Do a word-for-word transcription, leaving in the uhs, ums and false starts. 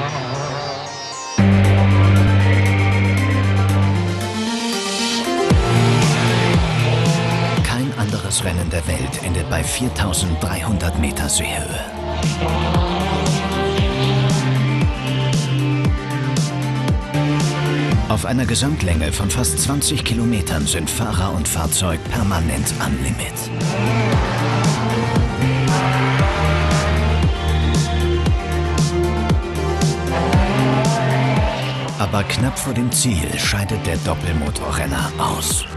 Kein anderes Rennen der Welt endet bei viertausenddreihundert Meter Seehöhe. Auf einer Gesamtlänge von fast zwanzig Kilometern sind Fahrer und Fahrzeug permanent am Limit. Aber knapp vor dem Ziel scheidet der Doppelmotorrenner aus.